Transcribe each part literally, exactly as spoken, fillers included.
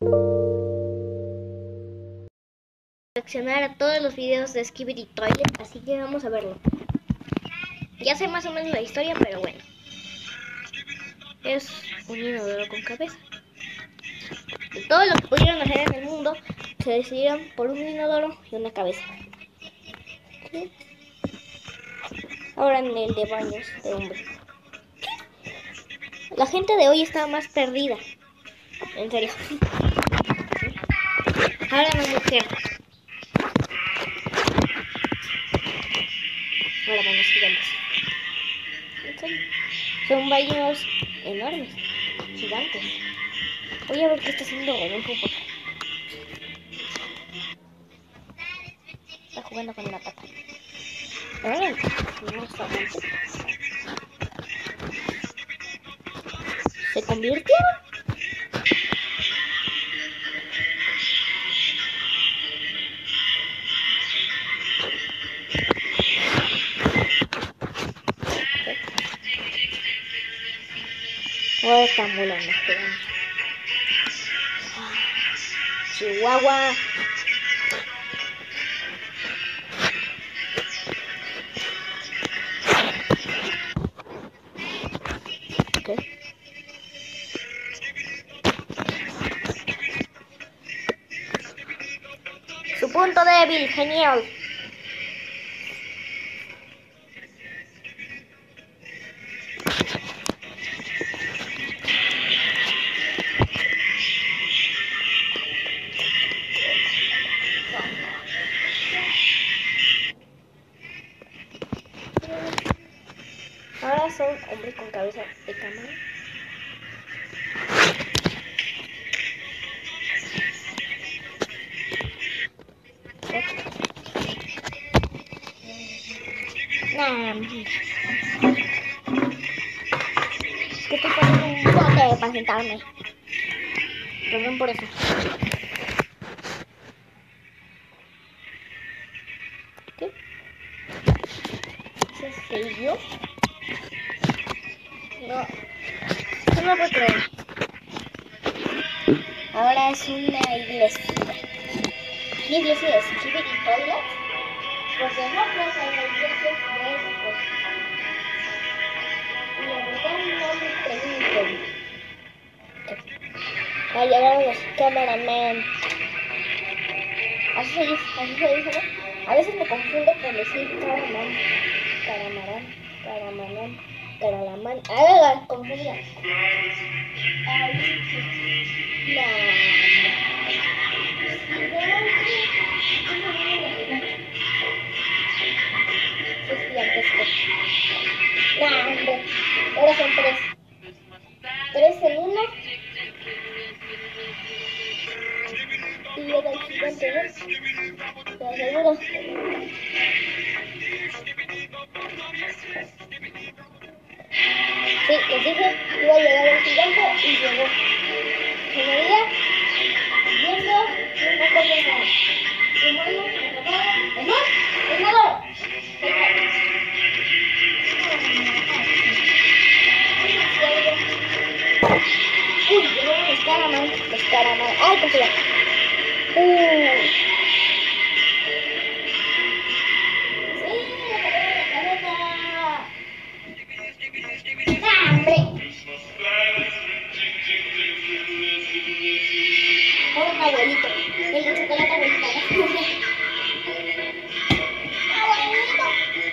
Reaccionar a todos los videos de Skibidi Toilet, así que vamos a verlo. Ya sé más o menos la historia, pero bueno. Es un inodoro con cabeza. De todo lo que pudieron hacer en el mundo, se decidieron por un inodoro y una cabeza. ¿Sí? Ahora en el de baños de hombre. La gente de hoy está más perdida. En serio. ¿Sí? Ahora la mujer. Ahora baños gigantes. En serio. Son baños enormes, gigantes. Voy a ver qué está haciendo Rodolfo. Está jugando con la pata. Ahora no está mucho. ¿Se convirtió? Ahora están volando. Chihuahua. Okay. Su punto débil, genial. Ahora son hombres con cabeza de cámara. Nah. Es que estoy poniendo un bote para sentarme. Perdón por eso. ¿Qué? ¿Se selló? No. No lo puedo creer. Ahora es una iglesia. ¿Qué iglesia es? ¿Skibidi Toilet? Porque no creo que haya iglesias de esas cosas. Y la verdad no me pregunten. Ya llegaron los cameramen. Así se dice, así se dice, ¿no? A veces me confundo con decir caraman, caramarán, caramanán, caralamán. Ah, la confundía. Nah, hombre, ahora son tres. Tres en uno. Y llega el gigante, ¿no? Te aseguro. Sí, les dije, iba a llegar el gigante y llegó. Señoría, viendo un poco de nada. Humano, atrapado, ¡es más! ¡Es nada! Uy, llegaron los caraman, los caraman. ¡Ay, cogida! ¡Uh! Abuelito, el de chocolate abuelita, ¿no? ¡Abuelito!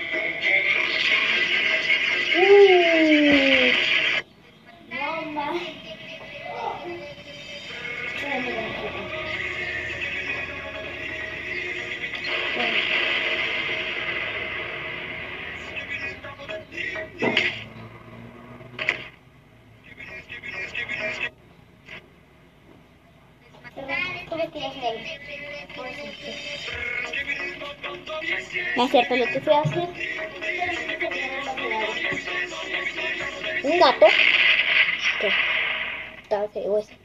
¡Uh! No, ma. No es cierto lo que fui a hacer. Un gato. ¿Qué? Estaba feo ese.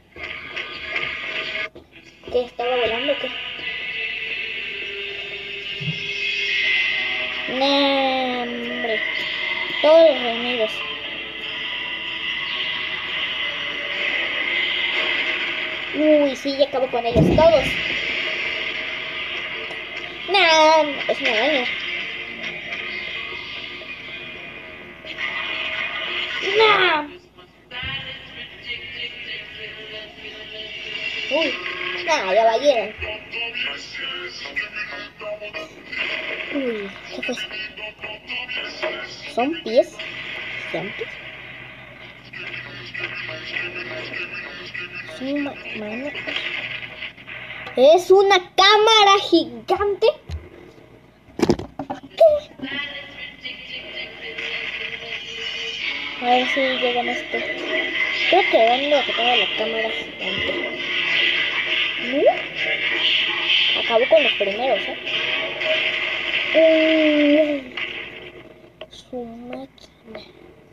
¿Qué? ¿Estaba volando o qué? No, hombre. Todos reunidos. Uy. Uy, sí, ya acabo con ellos todos. Nah, es una araña. Nah. Uy, nah, ya valieron. Uy, ¿qué fue eso? ¿Son pies gigantes? ¿Son ma manos? ¿Es una cámara gigante? ¿Qué? A ver si llegan a este. Creo que van a tocar la cámara gigante. ¿No? Acabó con los primeros, ¿eh? Uh, su máquina.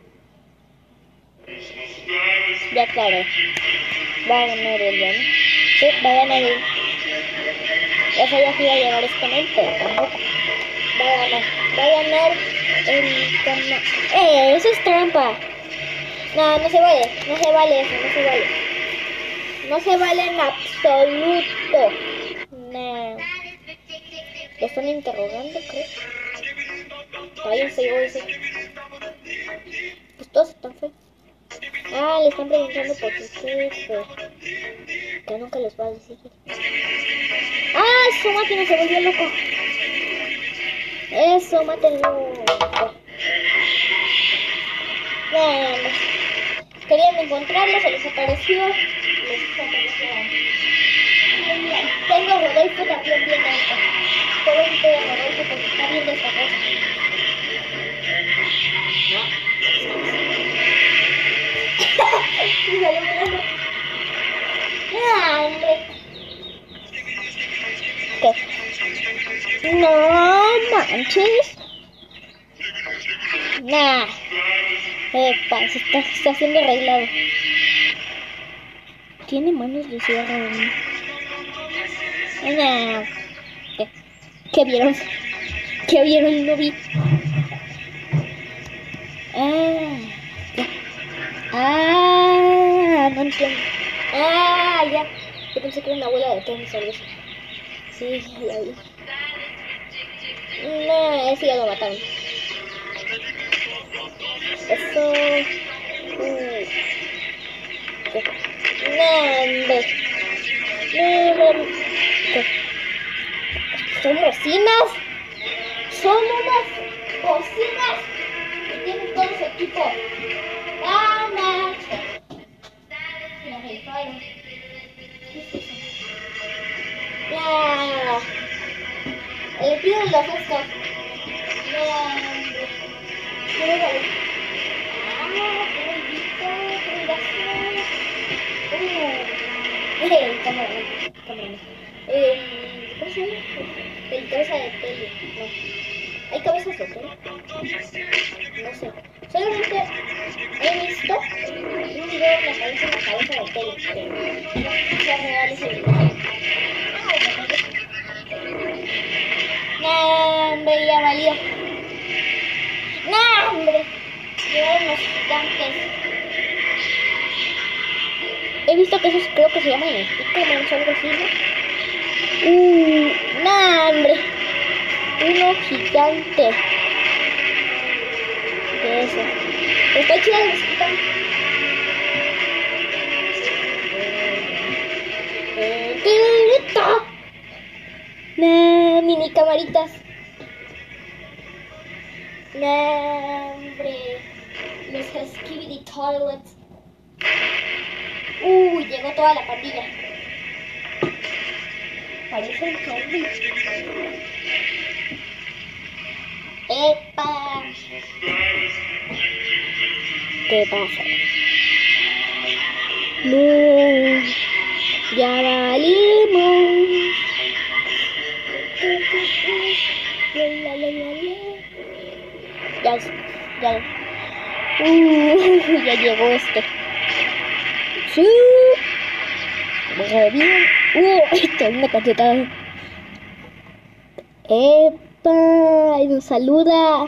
Ya claro. Va a ganar el ¿no? Sí, va a ganar el. Ya sabía que iba a llegar este men, pero tampoco. Va a ganar. Va a ganar el canal. ¡Eh! Eso es trampa. No, no se vale. No se vale eso. No se vale. No se vale en absoluto. No. Lo están interrogando, creo. Cállense, yo voy a decir. Pues todos están feos. Ah, le están preguntando por su jefe. Que nunca les va a decir. ¡Ah! Su máquina se volvió loco. Eso, mátenlo. Bueno, querían encontrarlo, se les apareció. Les apareció. Tengo a Rodolfo también viendo esto. Pobrecito de Rodolfo porque está viendo esta cosa. Y salió volando. ¡Ah, hombre! ¿Qué? No manches. Nah. Epa, se está, se está haciendo arreglado. Tiene manos de cierre. Nah. ¿Qué? ¿Qué vieron? ¿Qué vieron? No vi. Ah. ¿Qué? Ah, no entiendo. Ah, ya. Yo pensé que era una abuela de tenis o algo así. Sí, ya vi. No, ese ya lo mataron. Eso. Uh. ¿Qué? No, hombre. No, hombre. ¿Qué? ¿Son bocinas? Son unas bocinas que tienen todo su equipo. ¡Ah, no! La rifaron. ¿Qué es eso? Ya. El pido de los estos. Ya, hombre. ¿Qué es eso? Ah, qué bonito, qué gracia. Uh. El cámara, cámara. El. ¿Cómo se llama? El cabeza de tele. No. ¿Hay cabezas de tele? No sé. Solamente he visto un video donde aparece una cabeza de tele. Pero no sé si es real ese video. No, hombre, ya valió. No, hombre. Llegaron los gigantes. He visto que esos creo que se llaman Stickman o algo así, ¿no? Uh, no, hombre. Uno gigante. ¿Qué es eso? Está chida la musiquita. Nah, mini camaritas. Nah, hombre. Los Skibidi Toilets. Uy, llegó toda la pandilla. Parecen zombies. ¡Epa! ¿Qué pasa? No, ya valimos. Ya, ya. Uh, ya llegó este. Sí. Muy bien. Uh, esto es una cachetada. ¡Epa! ¡Ay, nos saluda!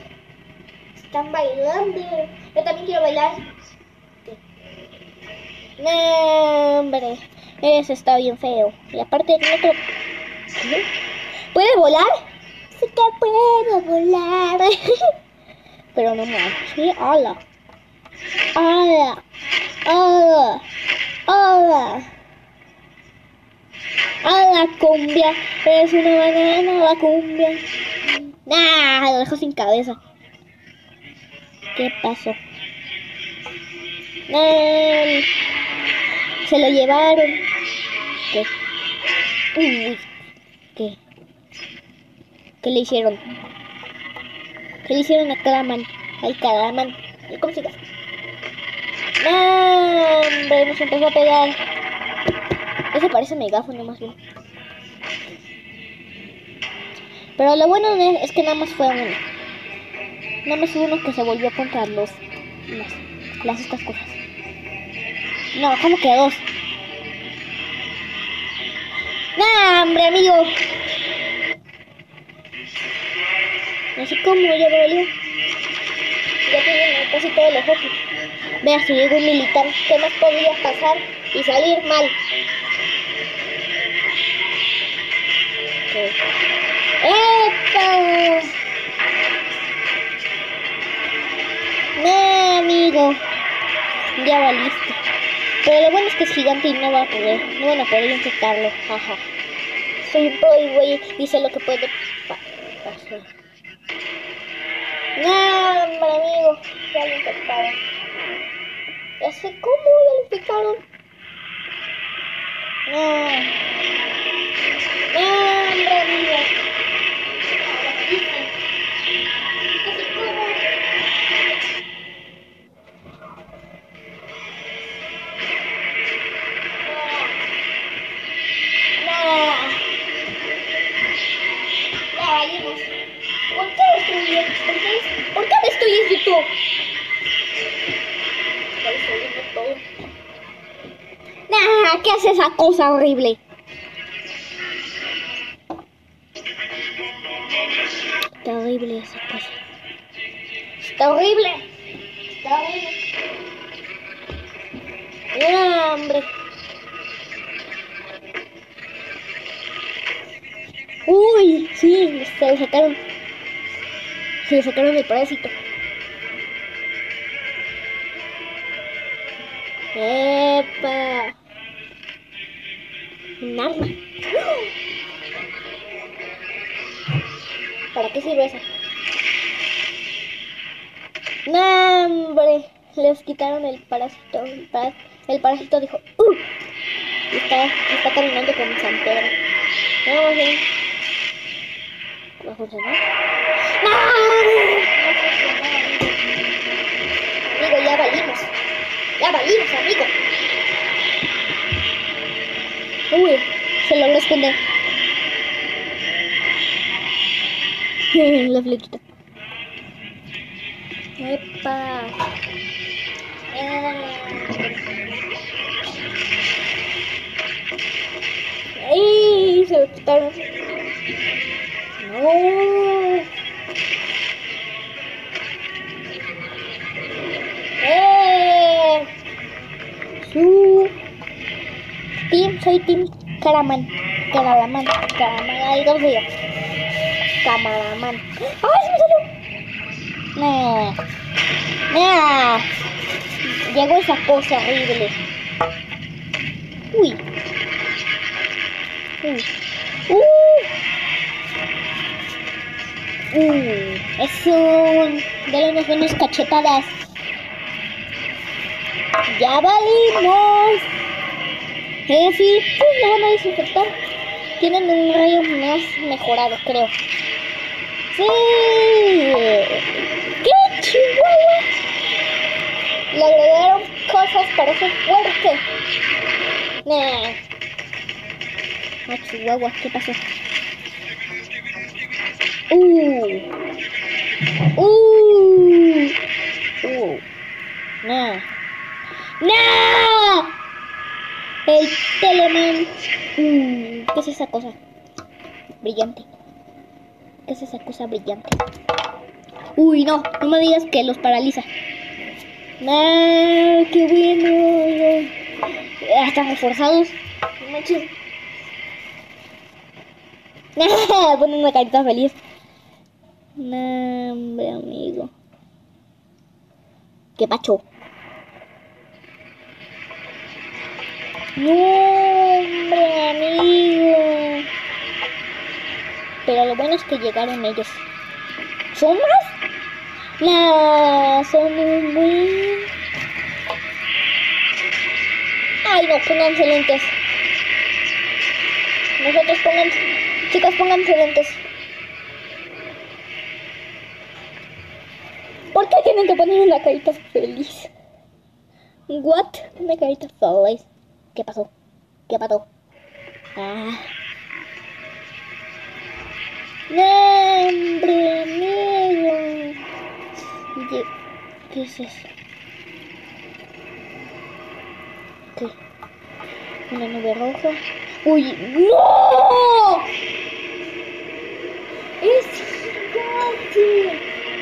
Están bailando. Yo también quiero bailar. No, hombre. Ese está bien feo. Y aparte, no creo... ¿Qué? ¿Puede volar? Sí que puedo volar. Pero no más. Sí, hola. Hola. Hola. Hola. Hola, cumbia. Es una banana la cumbia. Nah, lo dejo sin cabeza. ¿Qué pasó? Nah, se lo llevaron. ¿Qué? Uy, ¿qué? ¿Qué le hicieron? ¿Qué le hicieron a Caraman? Al Caraman. ¿Cómo se llama? ¡No! Hombre, nos empezó a pegar. Ese parece megáfono más bien. Pero lo bueno es que nada más fue uno. Nada más uno que se volvió contra los... Las, las estas cosas. No, ¿cómo que dos? ¡No, hombre, amigo! No sé cómo, ya valió. Ya tienen casi todo el ejército. Vea, si llegó un militar, ¿qué más podría pasar y salir mal? ¿Qué? ¡Epa! No, amigo. Ya valiste. Pero lo bueno es que es gigante y no va a poder. No van a poder infectarlo. Jaja. Soy un pro y güey, y sé lo que puede pa pasar. No, hombre, amigo. Ya lo infectaron. Ya sé cómo ya lo infectaron. No. No, hombre, amigo. ¿Por qué destruyes? ¿Por qué, ¿Por qué destruyes YouTube? Está destruyendo todo. Nah, ¿qué hace esa cosa horrible? Está horrible esa cosa. Está horrible. Está horrible. Nah, hombre. Uy, sí, se lo sacaron. Se le sacaron el parásito. ¡Epa! Un arma. ¿Para qué sirve eso? ¡No, hombre! Les quitaron el parásito. El, par el parásito dijo ¡uh! Y está, está caminando con San Pedro. Vamos bien. ¿Va a funcionar? ¡No! Amigo, ya valimos. Ya valimos, amigo. Uy, se logró esconder. La flequita. ¡Epa! ¡Ay! Se lo quitaron. ¡No! ¡Eh! Su Team, soy Team Caraman. Caraman. Caraman. Ahí dos días. Camaraman. ¡Ay, se me salió! No. No. Llegó esa cosa horrible. Uy. Uy. Uh. Uh. Es un... Dale unas buenas cachetadas. Ya valimos. Eh, sí, pues lo van a desinfectar. Tienen un rayo más mejorado, creo. ¡Sí! ¡Qué chihuahua! Le agregaron cosas para ser fuerte. Nah. Ah, chihuahua, ¿qué pasó? Uh. Uh. Uh. Nah. ¡No! El Teleman. Mm, ¿Qué es esa cosa? Brillante. ¿Qué es esa cosa brillante? Uy, no. No me digas que los paraliza. ¡No! ¡Qué bueno! Ah, están reforzados. No manches. Ponen una carita feliz. No, hombre, amigo. ¿Qué pacho? No, hombre, amigo. Pero lo bueno es que llegaron ellos. ¿Son más? No, son un buen... Ay, no, pónganse lentes. Nosotros pónganse... Chicas, pónganse lentes. ¿Por qué tienen que poner una carita feliz? What? Una carita feliz. ¿Qué pasó? ¿Qué pasó? Ah. No, hombre, amigo. ¿Qué, ¿Qué es eso? ¿Qué? Una nube roja. ¡Uy! ¡No! ¡Es gigante!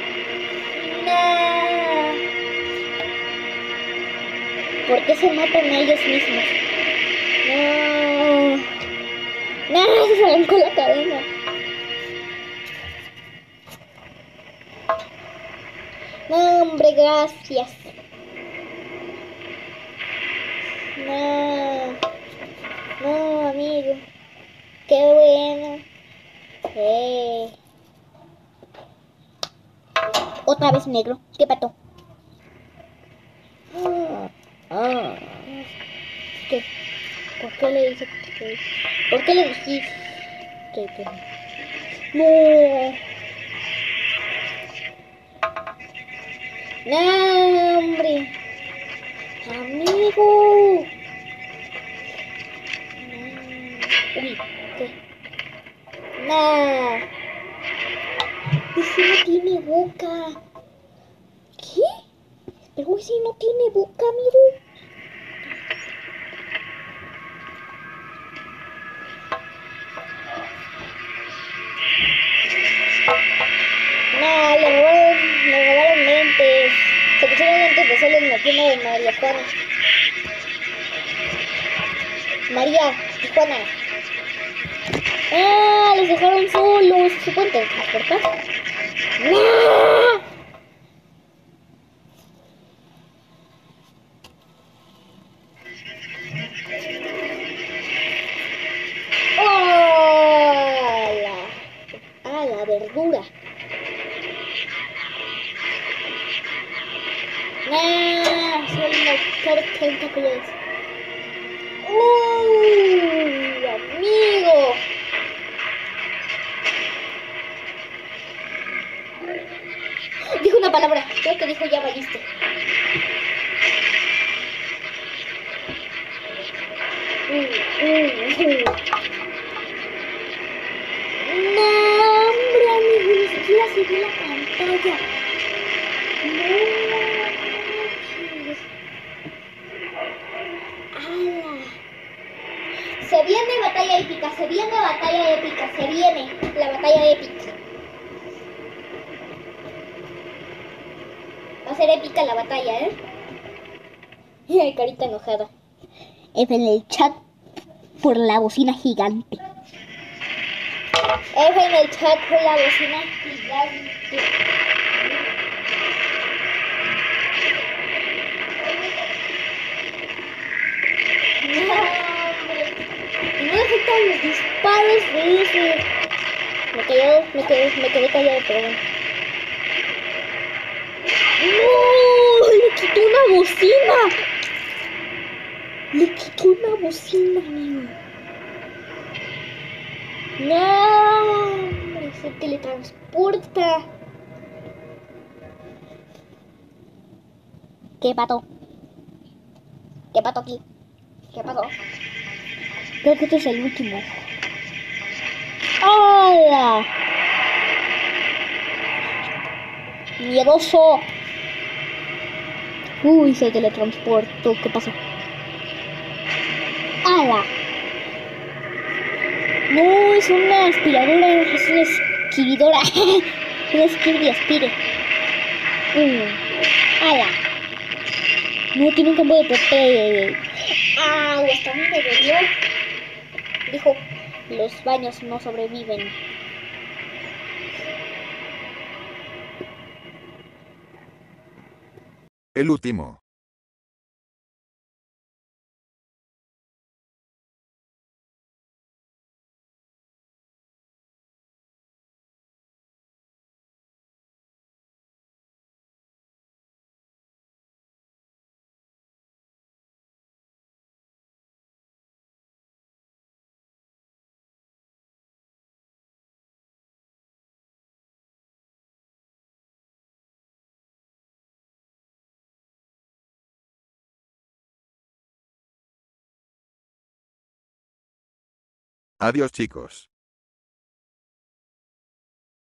¡No! ¿Por qué se matan a ellos mismos? ¡No! ¡No! Se arrancó la cadena. No, hombre, gracias. No. No, amigo. Qué bueno. Eh. Otra vez negro. ¿Qué pato? Ah. Ah. ¿Qué? ¿Por qué le dice que... ¿Por qué le dijiste que... No. No, hombre. Amigo. No. Uy, ¿qué? No. Ese no tiene boca. ¿Qué? Pero ese no tiene boca, amigo. No, le robaron, le robaron lentes. Se pusieron lentes de sol en la tienda de María Juana. María y Juana. Ah, los dejaron solos. ¿Se pueden transportar? ¡No! ¡Oh! La, ah, la verdura. ¡No! Son los tentáculos. ¡Uy! ¡Amigo! Dijo una palabra. Creo que dijo ya valiste. Uh, uh, uh. No, hombre, amigo, ni siquiera se ve la pantalla. No, ¡ala! Se viene batalla épica, se viene batalla épica, se viene la batalla épica. Va a ser épica la batalla, ¿eh? Y hay carita enojada. F en el chat por la bocina gigante. F en el chat por la bocina gigante. No, hombre. Y no afectan los disparos de ese. Me quedé, me quedé, me quedé callado, pero bueno. ¡No! ¡Le quitó una bocina! ¡Le quitó una bocina, amigo! ¡No! Hombre, se teletransporta. ¿Qué pato? ¿Qué pato aquí? ¿Qué pasó? Creo que este es el último. ¡Hola! ¡Miedoso! Uy, se teletransportó. ¿Qué pasó? ¡Hala! No, es una aspiradora, es una escribidora. Una escribidora aspire. Uh, ¡Hala! No, tiene un campo de poder. Ah, hasta a mí me dolió. Dijo, los baños no sobreviven. El último. Adiós chicos.